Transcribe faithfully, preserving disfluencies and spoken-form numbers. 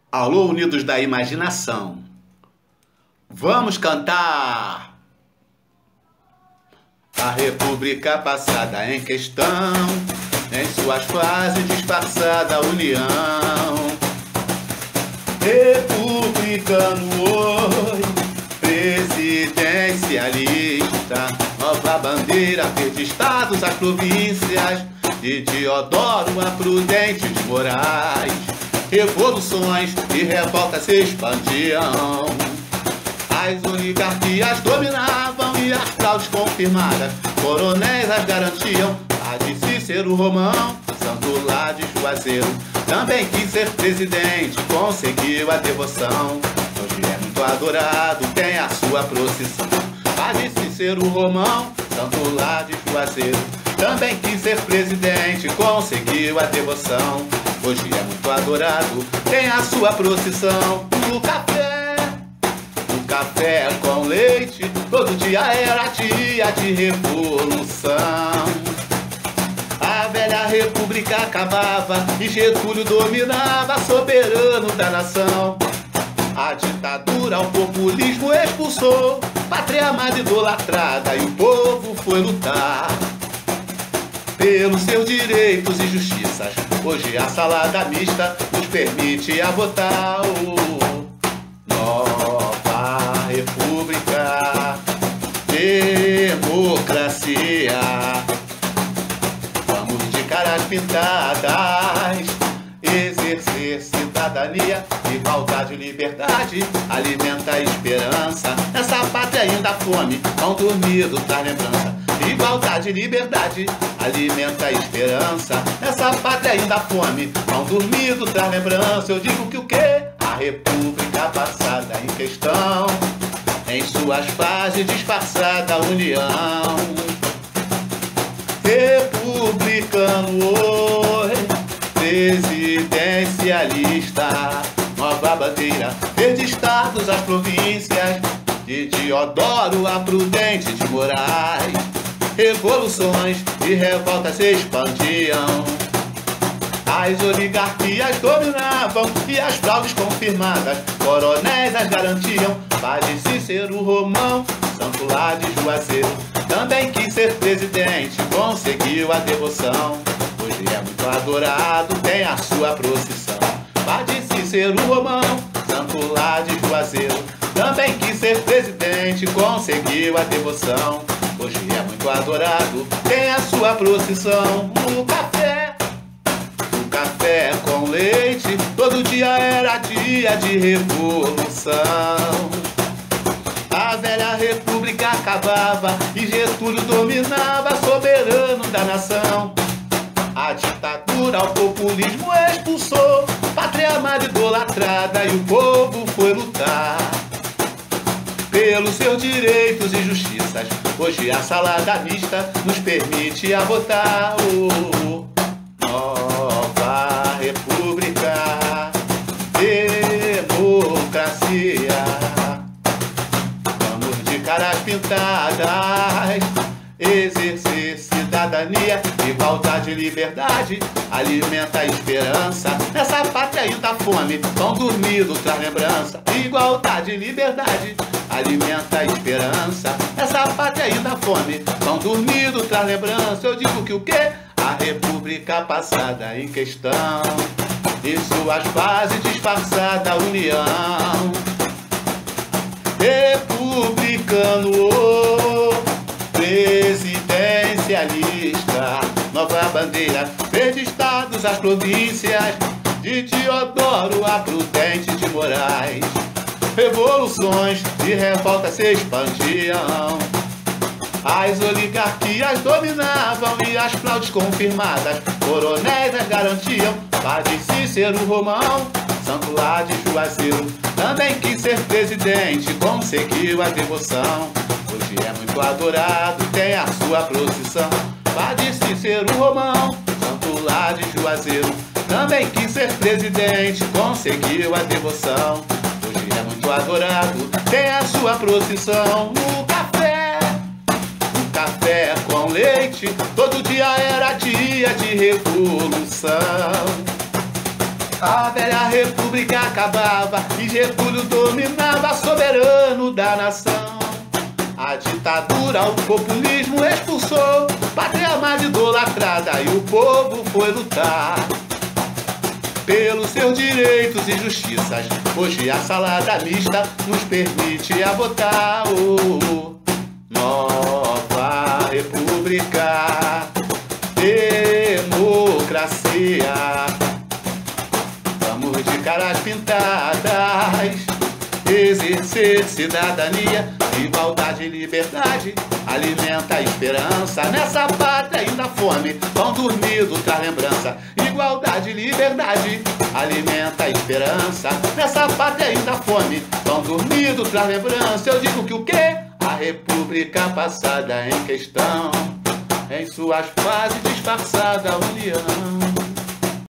Alô, Unidos da Imaginação. Vamos cantar a República passada em questão, em suas fases disfarçada união. Republicano hoje, presidencialista, nova bandeira, verde estados, as províncias, de Deodoro a Prudente de Moraes. Revoluções e revoltas se expandiam, as oligarquias dominavam e as fraudes confirmadas, coronéis as garantiam. A de Cícero Romão, santo lá de Juazeiro, também quis ser presidente, conseguiu a devoção. Hoje é muito adorado, tem a sua procissão. A de Cícero Romão, santo lá de Juazeiro, também quis ser presidente, conseguiu a devoção. Hoje é muito adorado, tem a sua procissão. No café, no café com leite, todo dia era dia de revolução. A velha república acabava e Getúlio dominava, soberano da nação. A ditadura, o populismo expulsou, pátria amada idolatrada, e o povo foi lutar pelos seus direitos e justiças. Hoje a salada mista nos permite a votar. Oh, nova república, democracia. Vamos de caras pintadas, exercer cidadania, igualdade e liberdade, alimenta a esperança. Nessa pátria ainda fome, pão dormido traz lembrança. Igualdade e liberdade, alimenta a esperança. Nessa pátria ainda fome, pão dormido traz lembrança. Eu digo que o quê? A república passada em questão, em suas fases disfarçada união. Republicano hoje, presidencialista, nova bandeira, verde estados, as províncias, de Deodoro a Prudente de Moraes. Revoluções e revoltas se expandiam, as oligarquias dominavam e as fraudes confirmadas, coronéis as garantiam. Padre Cícero Romão, santo lá de Juazeiro, também quis ser presidente, conseguiu a devoção. Hoje é muito adorado, tem a sua procissão. Padre Cícero Romão, santo lá de Juazeiro, também quis ser presidente, conseguiu a devoção. Hoje é muito adorado, tem a sua procissão. No café, no café com leite, todo dia era dia de revolução. A velha república acabava e Getúlio dominava, soberano da nação. A ditadura, o populismo expulsou, pátria amada idolatrada, e o povo foi lutar pelos seus direitos e justiças. Hoje a salada mista nos permite a votar. Oh, nova república, democracia. Vamos de caras pintadas, exercer cidadania, igualdade e liberdade, alimenta a esperança. Nessa pátria ainda fome, pão dormido traz lembrança. Igualdade e liberdade, alimenta a esperança. Nessa pátria ainda fome, pão dormido traz lembrança. Eu digo que o quê? A república passada em questão, em suas fases disfarçada união. Republicano oh, presidencialista, nova bandeira, verde estados, as províncias, de Deodoro a Prudente de Moraes. Revoluções e revoltas se expandiam, as oligarquias dominavam e as fraudes confirmadas, coronéis as garantiam. Padre Cícero Romão, santo lá de Juazeiro, também quis ser presidente, conseguiu a devoção. Hoje é muito adorado, tem a sua procissão. Padre Cícero Romão, santo lá de Juazeiro, também quis ser presidente, conseguiu a devoção. Hoje é muito adorado, tem a sua procissão. No café, no café com leite, todo dia era dia de revolução. A velha república acabava e Getúlio dominava, soberano da nação. A ditadura, o populismo expulsou, pátria mais idolatrada, e o povo foi lutar pelos seus direitos e justiças. Hoje a salada mista nos permite a votar. Oh, nova república, democracia. Vamos de caras pintadas, exercer cidadania. Igualdade e liberdade alimenta a esperança. Nessa pátria ainda fome, pão dormido traz lembrança. Igualdade e liberdade alimenta a esperança. Nessa pátria ainda fome, pão dormido traz lembrança. Eu digo que o quê? A república passada em questão, em suas fases disfarçada união.